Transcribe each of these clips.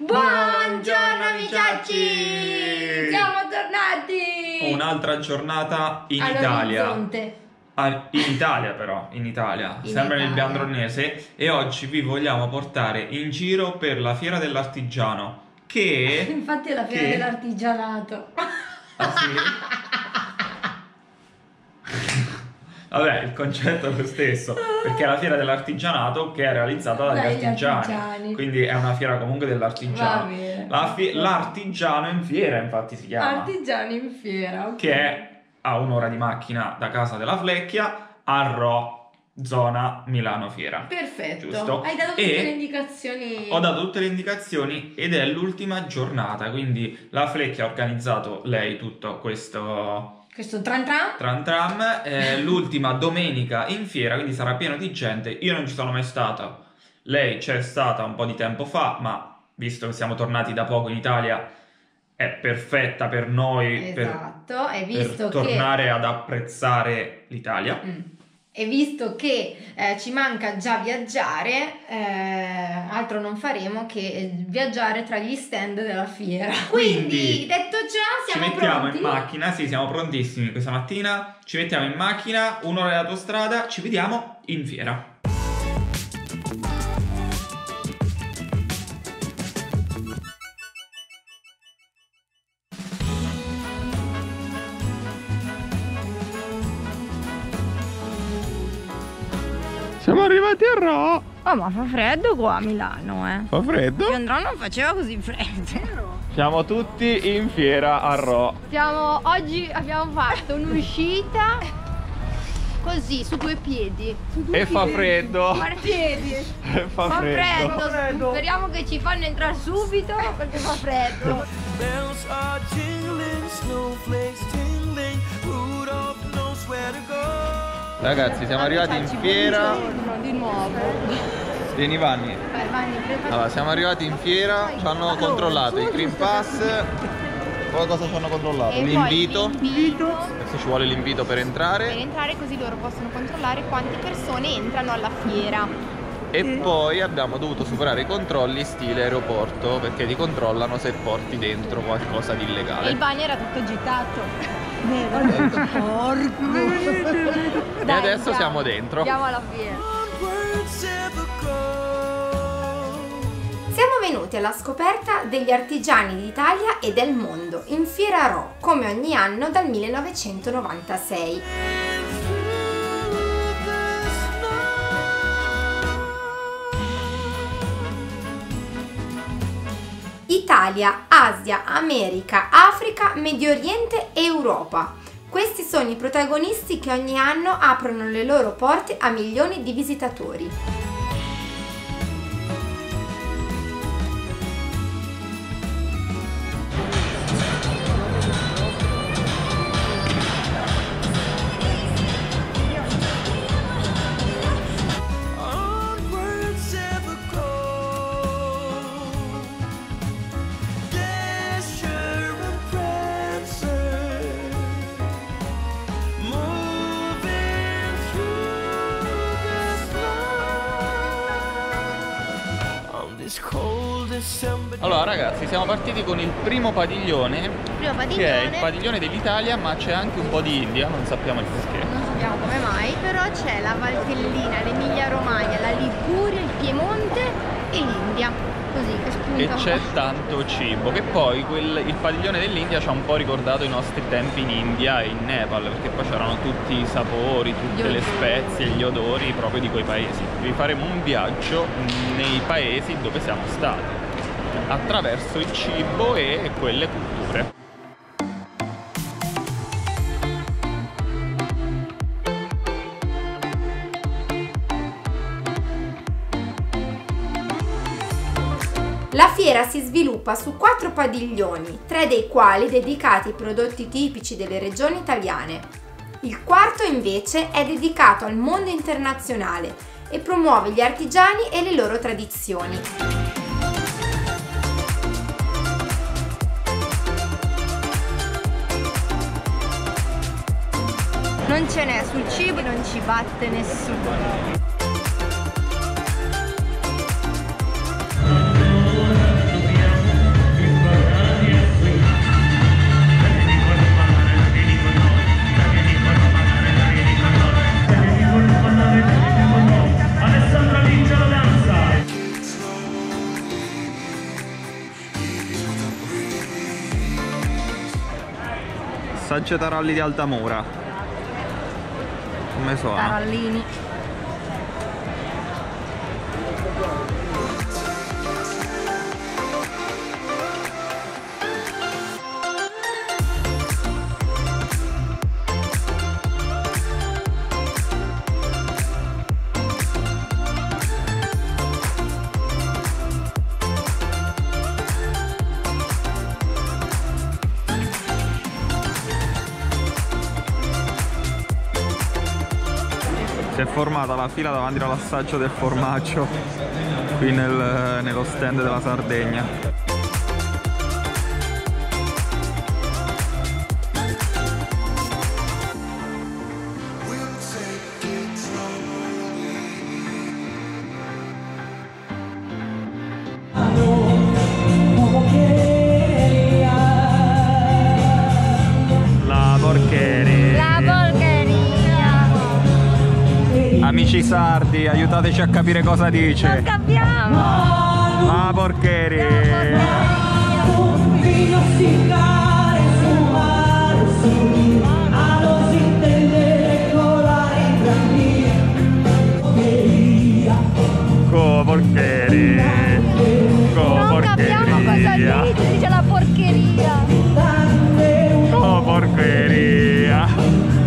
Buongiorno amiciacci! Siamo tornati! Un'altra giornata in Italia. In Italia però, sempre nel Biandronese. E oggi vi vogliamo portare in giro per la fiera dell'artigiano. Che... Infatti è la fiera dell'artigianato. Ah sì? Vabbè, il concetto è lo stesso, perché è la fiera dell'artigianato che è realizzata dagli artigiani. Quindi è una fiera comunque dell'artigiano. L'artigiano in fiera, infatti si chiama. Artigiani in fiera, ok. Che è a un'ora di macchina da casa della Flecchia, a Rho, zona Milano Fiera. Perfetto. Giusto? Hai dato tutte le indicazioni. Ho dato tutte le indicazioni ed è l'ultima giornata, quindi la Flecchia ha organizzato lei tutto questo tram tram, l'ultima domenica in fiera, quindi sarà pieno di gente. Io non ci sono mai stato, lei c'è stata un po' di tempo fa, ma visto che siamo tornati da poco in Italia è perfetta per noi. Esatto, e visto per tornare ad apprezzare l'Italia. E visto che ci manca già viaggiare, altro non faremo che viaggiare tra gli stand della fiera. Quindi detto ciò, siamo ci mettiamo pronti? In macchina, sì, siamo prontissimi questa mattina. Ci mettiamo in macchina, un'ora di autostrada, ci vediamo in fiera. Siamo arrivati a Rho. Oh, ma fa freddo qua a Milano, Fa freddo? Io andrò non faceva così freddo. Siamo tutti in fiera a Rho. Oggi abbiamo fatto un'uscita così, su due piedi. E fa freddo. Piedi. Fa freddo. Speriamo che ci fanno entrare subito perché fa freddo. Bells are jingling, snowflakes tingling, Rudolph knows where to go. Ragazzi, siamo arrivati in fiera. Di nuovo. Vieni Vanni. Allora, siamo arrivati in fiera, ci hanno controllato il Green Pass. Poi cosa ci hanno controllato? L'invito. Adesso ci vuole l'invito per entrare. Per entrare così loro possono controllare quante persone entrano alla fiera. E poi abbiamo dovuto superare i controlli stile aeroporto, perché ti controllano se porti dentro qualcosa di illegale. E il bagno era tutto gittato. Porco. E adesso siamo dentro. Andiamo alla fiera. Siamo venuti alla scoperta degli artigiani d'Italia e del mondo in Fiera Rho, come ogni anno dal 1996. Italia, Asia, America, Africa, Medio Oriente e Europa. Questi sono i protagonisti che ogni anno aprono le loro porte a milioni di visitatori. Allora ragazzi, siamo partiti con il primo padiglione, che è il padiglione dell'Italia, ma c'è anche un po' di India, non sappiamo il perché. Non sappiamo come mai, però c'è la Valtellina, l'Emilia Romagna, la Liguria, il Piemonte e l'India. Così che spunta. E c'è tanto cibo, che poi il padiglione dell'India ci ha un po' ricordato i nostri tempi in India e in Nepal, perché poi c'erano tutti i sapori, tutte le spezie, gli odori proprio di quei paesi. Vi faremo un viaggio nei paesi dove siamo stati, attraverso il cibo e quelle culture. La fiera si sviluppa su 4 padiglioni, 3 dei quali dedicati ai prodotti tipici delle regioni italiane. Il quarto invece è dedicato al mondo internazionale e promuove gli artigiani e le loro tradizioni. Non ce n'è sul cibo, non ci batte nessuno. assaggia taralli di Altamura. Come suona? Tarallini. Si è formata la fila davanti all'assaggio del formaggio qui nello stand della Sardegna. La porcheria. Amici sardi, aiutateci a capire cosa dice. Non capiamo! La porcheria. Co porcheria. Non capiamo cosa dice la porcheria! Co porcheria.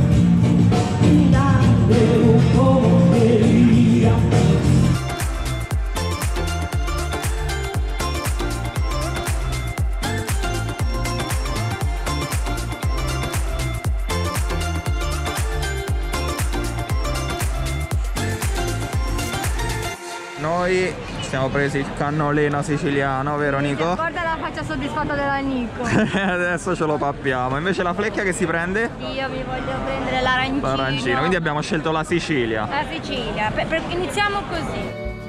Noi ci siamo presi il cannolino siciliano, vero Nico? Guarda la faccia soddisfatta della Nico. Adesso ce lo pappiamo. Invece la Flecchia che si prende? Io mi voglio prendere l'arancino. L'arancino, quindi abbiamo scelto la Sicilia. La Sicilia. Iniziamo così.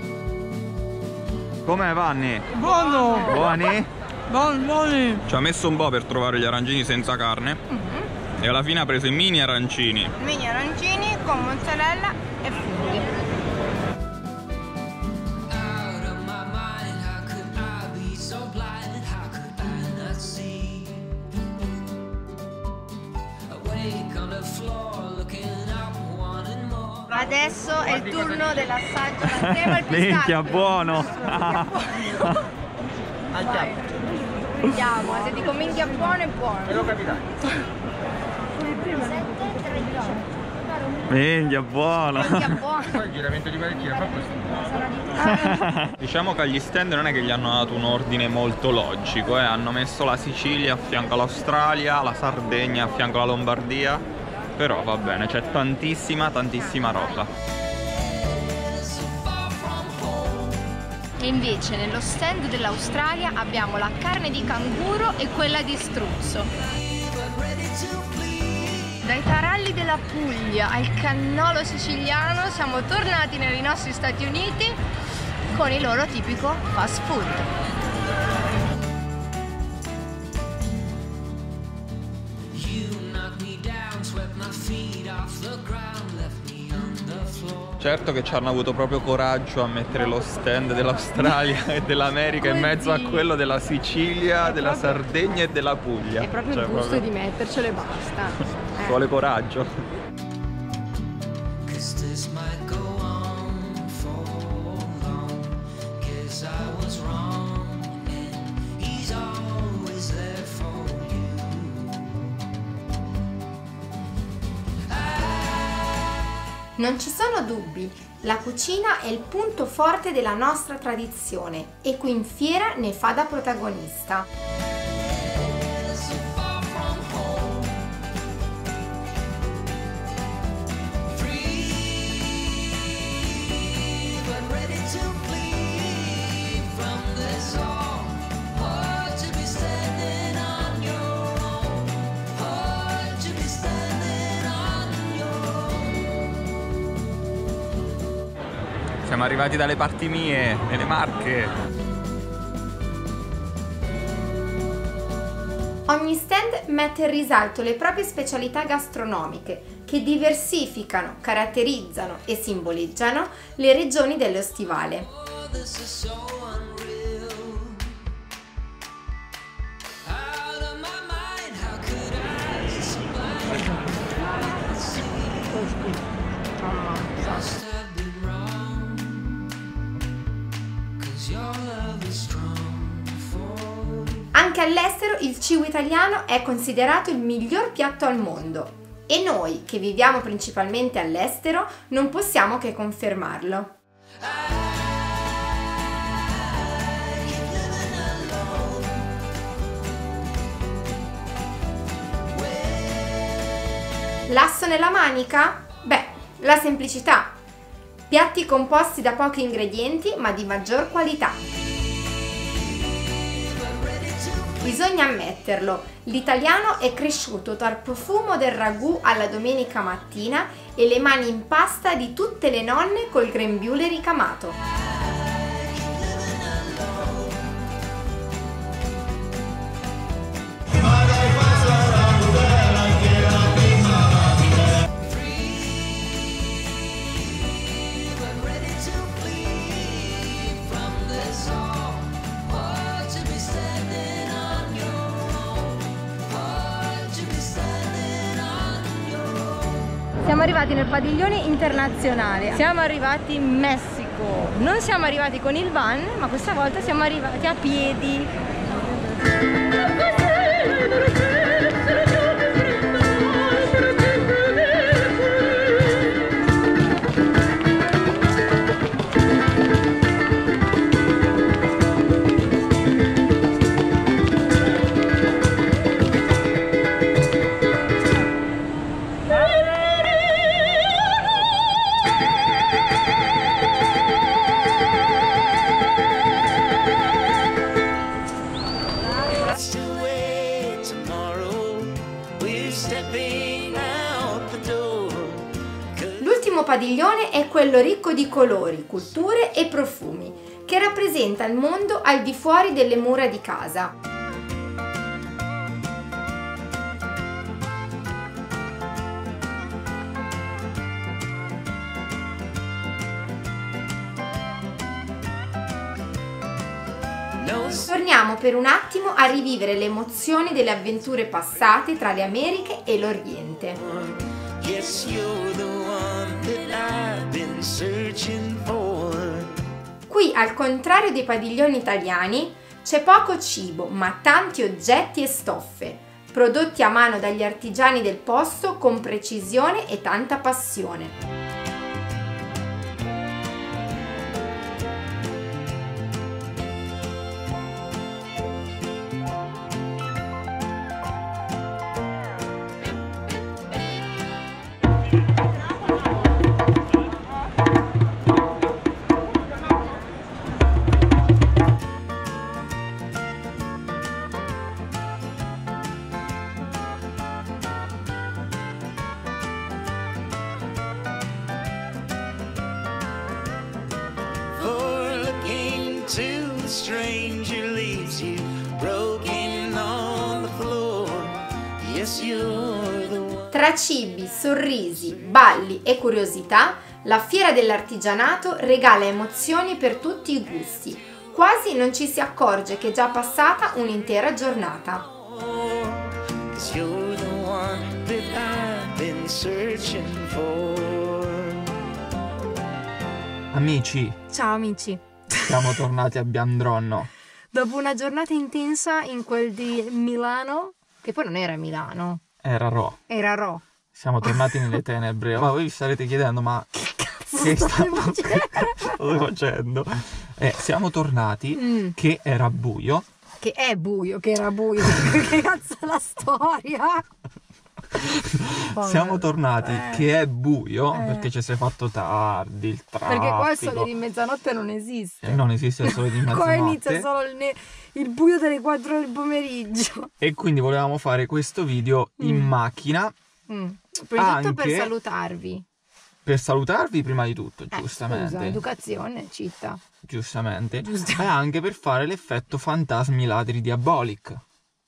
Com'è Vanni? Buono! Buoni? Buoni! Ci ha messo un po' per trovare gli arancini senza carne e alla fine ha preso i mini arancini. Mini arancini con mozzarella e funghi. Adesso è il turno dell'assaggio dal crema al pistacchio. Minchia, buono! Vai. Vediamo, se dico minchia buono è buono. Minchia, buono! Minchia buono. Poi il giramento di parecchia fa questo. Diciamo che agli stand non è che gli hanno dato un ordine molto logico, hanno messo la Sicilia a fianco all'Australia, la Sardegna a fianco alla Lombardia. Però va bene, c'è tantissima roba. E invece nello stand dell'Australia abbiamo la carne di canguro e quella di struzzo. Dai taralli della Puglia al cannolo siciliano siamo tornati nei nostri Stati Uniti con il loro tipico fast food. Certo che ci hanno avuto proprio coraggio a mettere lo stand dell'Australia e dell'America in mezzo a quello della Sicilia, della Sardegna e della Puglia. È proprio il gusto di mettercelo e basta. Ci vuole coraggio. Non ci sono dubbi, la cucina è il punto forte della nostra tradizione e qui in fiera ne fa da protagonista. Siamo arrivati dalle parti mie, nelle Marche. Ogni stand mette in risalto le proprie specialità gastronomiche che diversificano, caratterizzano e simboleggiano le regioni dello stivale. Anche all'estero il cibo italiano è considerato il miglior piatto al mondo e noi, che viviamo principalmente all'estero, non possiamo che confermarlo. L'asso nella manica? Beh, la semplicità. Piatti composti da pochi ingredienti ma di maggior qualità. Bisogna ammetterlo, l'italiano è cresciuto dal profumo del ragù alla domenica mattina e le mani in pasta di tutte le nonne col grembiule ricamato. Siamo arrivati nel padiglione internazionale, siamo arrivati in Messico, non siamo arrivati con il van, ma questa volta siamo arrivati a piedi. L'ultimo padiglione è quello ricco di colori, culture e profumi, che rappresenta il mondo al di fuori delle mura di casa. Torniamo per un attimo a rivivere le emozioni delle avventure passate tra le Americhe e l'Oriente. Qui, al contrario dei padiglioni italiani, c'è poco cibo, ma tanti oggetti e stoffe, prodotti a mano dagli artigiani del posto con precisione e tanta passione. Stranger leaves you broken on the floor. Yes, you're the one. Tra cibi, sorrisi, balli e curiosità, la Fiera dell'Artigianato regala emozioni per tutti i gusti. Quasi non ci si accorge che è già passata un'intera giornata. 'Cause you're the one that I've been searching for. Amici, Ciao amici, siamo tornati a Biandronno. dopo una giornata intensa in quel di Milano, che poi non era Milano, Era Ro. era Ro. Siamo tornati nelle tenebre. Ma voi vi starete chiedendo, ma che stai sto facendo? Siamo tornati che era buio. Che è buio, che era buio, che cazzo è la storia? Siamo tornati che è buio perché ci sei fatto tardi, il traffico. Perché qua il sole di mezzanotte non esiste. Non esiste il sole di mezzanotte. Qua inizia solo il buio delle 4 del pomeriggio. E quindi volevamo fare questo video in macchina. Prima di tutto per Anche- salutarvi. Per salutarvi prima di tutto, giustamente. Scusa, educazione, città. Giustamente. E anche per fare l'effetto fantasmi ladri diabolic.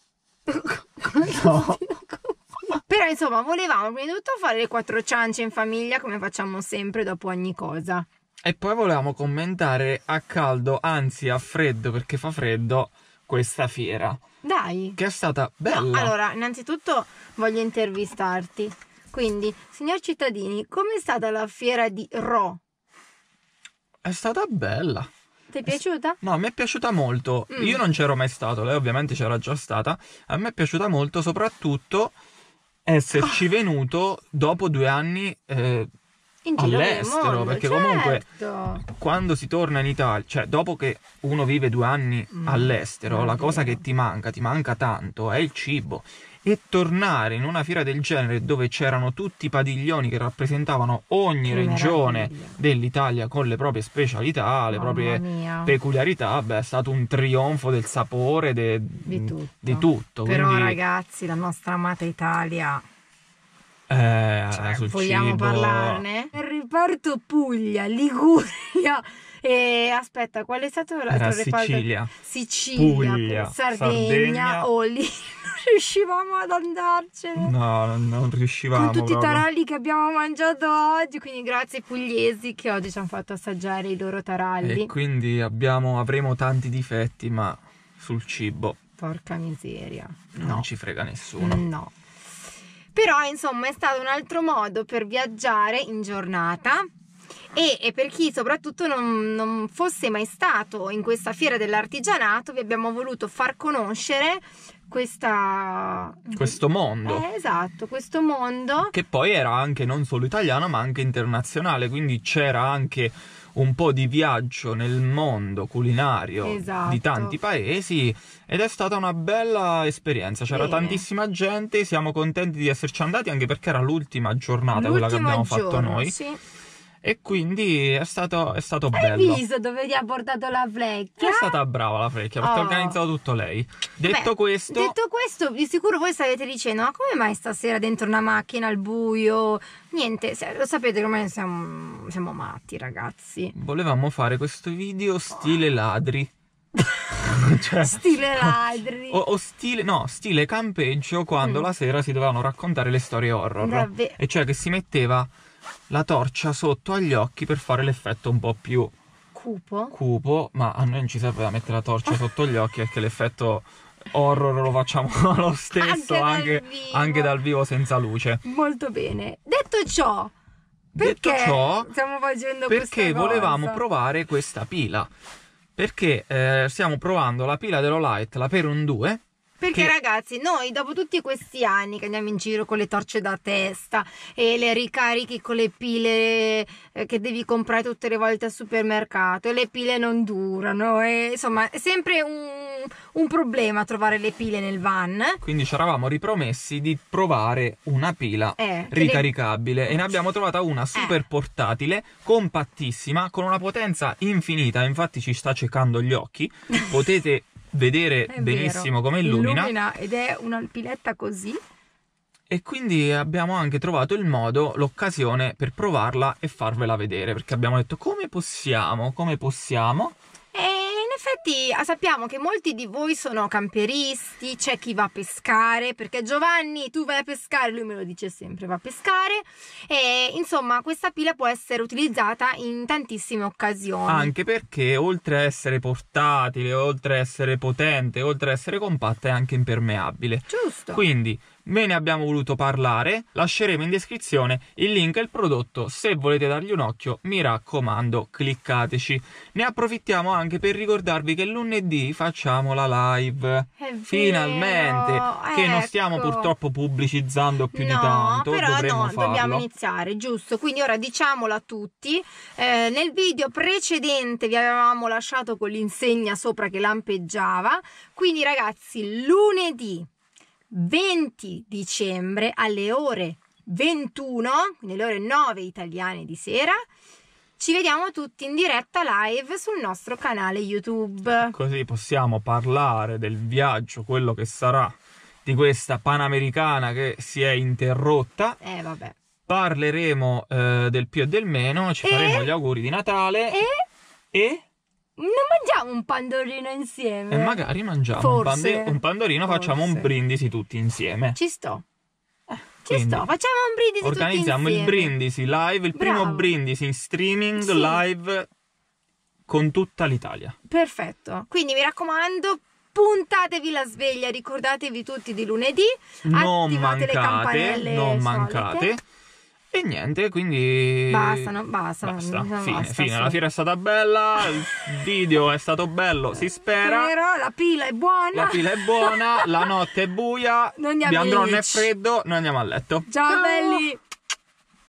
No. Però insomma volevamo prima di tutto fare le 4 ciance in famiglia come facciamo sempre dopo ogni cosa. E poi volevamo commentare a caldo, anzi a freddo, perché fa freddo, questa fiera. Dai. Che è stata bella. No, allora, innanzitutto voglio intervistarti. Quindi, signor cittadini, com'è stata la fiera di Ro? È stata bella. Ti Ti è piaciuta? No, mi è piaciuta molto. Io non c'ero mai stato, lei ovviamente c'era già stata. A me è piaciuta molto, soprattutto esserci venuto dopo 2 anni In giro nel all'estero, mondo, perché certo. comunque quando si torna in Italia, cioè dopo che uno vive 2 anni all'estero, la cosa che ti manca tanto, è il cibo. E tornare in una fiera del genere dove c'erano tutti i padiglioni che rappresentavano ogni Che regione meraviglia. dell'Italia con le proprie specialità, le Mamma proprie mia. peculiarità, beh, è stato un trionfo del sapore, Di tutto. di tutto. Però Quindi, ragazzi, la nostra amata Italia, sul vogliamo cibo... parlarne? Il reparto Puglia, Liguria e aspetta, qual è stato l'altro Era reparto? Sicilia. Sicilia, Puglia, Sardegna, Sardegna. lì non riuscivamo ad andarcene. No, non riuscivamo Con tutti i proprio. taralli che abbiamo mangiato oggi, quindi grazie ai pugliesi che oggi ci hanno fatto assaggiare i loro taralli. E quindi avremo tanti difetti, ma sul cibo Porca miseria. non ci frega nessuno. No. Però insomma è stato un altro modo per viaggiare in giornata e per chi soprattutto non fosse mai stato in questa fiera dell'artigianato vi abbiamo voluto far conoscere Questo mondo. Esatto, questo mondo. Che poi era anche non solo italiano, ma anche internazionale, quindi c'era anche un po' di viaggio nel mondo culinario Esatto. di tanti paesi ed è stata una bella esperienza. C'era Bene. tantissima gente, siamo contenti di esserci andati anche perché era l'ultima giornata quella che L'ultimo abbiamo fatto giorno, noi. sì. E quindi è stato Hai bello. visto dove ti ha portato la flecchia? È stata brava la Frecchia perché ha Oh. organizzato tutto lei. Detto Beh, questo, detto questo, di sicuro voi starete dicendo: ma come mai stasera dentro una macchina al buio? Niente, lo sapete come siamo matti, ragazzi. volevamo fare questo video stile ladri. Cioè, Stile ladri. o stile campeggio quando la sera si dovevano raccontare le storie horror. Davvero. E cioè che si metteva la torcia sotto agli occhi per fare l'effetto un po' più Cupo? cupo, ma a noi non ci serve da mettere la torcia sotto gli occhi perché l'effetto horror lo facciamo lo stesso anche dal vivo senza luce. Molto bene. Detto ciò, Detto perché ciò, stiamo facendo perché questa volevamo cosa? provare questa pila. Perché stiamo provando la pila dell'Olight, la Peron 2. Perché che- ragazzi, noi dopo tutti questi anni che andiamo in giro con le torce da testa e le ricarichi con le pile che devi comprare tutte le volte al supermercato e le pile non durano e insomma è sempre un problema trovare le pile nel van. Quindi ci eravamo ripromessi di provare una pila Che ricaricabile e ne abbiamo trovata una super portatile, compattissima, con una potenza infinita, infatti ci sta ciecando gli occhi, potete vedere È benissimo vero, come illumina. ed è una piletta così. E quindi abbiamo anche trovato il modo, l'occasione per provarla e farvela vedere, perché abbiamo detto come possiamo? E in effetti sappiamo che molti di voi sono camperisti, c'è chi va a pescare, perché Giovanni tu vai a pescare, lui me lo dice sempre, va a pescare e insomma questa pila può essere utilizzata in tantissime occasioni. Anche perché oltre a essere portatile, oltre a essere potente, oltre a essere compatta è anche impermeabile. Giusto. Quindi ve ne abbiamo voluto parlare, lasceremo in descrizione il link al prodotto, se volete dargli un occhio mi raccomando cliccateci. Ne approfittiamo anche per ricordarvi che lunedì facciamo la live, È vero, finalmente, che non stiamo ecco. purtroppo pubblicizzando più di tanto, però dovremmo farlo. dobbiamo iniziare, giusto? Quindi ora diciamolo a tutti. Nel video precedente vi avevamo lasciato con l'insegna sopra che lampeggiava. Quindi ragazzi, lunedì 20 dicembre alle ore 21, quindi alle ore 9 italiane di sera, ci vediamo tutti in diretta live sul nostro canale YouTube. Così possiamo parlare del viaggio, quello che sarà, di questa Panamericana che si è interrotta. Vabbè. Parleremo del più e del meno, ci faremo gli auguri di Natale e non mangiamo un pandorino insieme? magari mangiamo Forse. un pandorino, facciamo un brindisi tutti insieme. Ci sto. Quindi Facciamo un brindisi tutti organizziamo insieme. il brindisi live, il primo Bravo. brindisi in streaming Sì. live con tutta l'Italia. Perfetto. Quindi mi raccomando, puntatevi la sveglia, ricordatevi tutti di lunedì. Non attivate le mancate, campanelle non solite. mancate. E niente, quindi... Basta. Fine. La fiera è stata bella, il video è stato bello, si spera. La pila è buona. La notte è buia, Noi andiamo non è freddo, noi andiamo a letto. Ciao belli!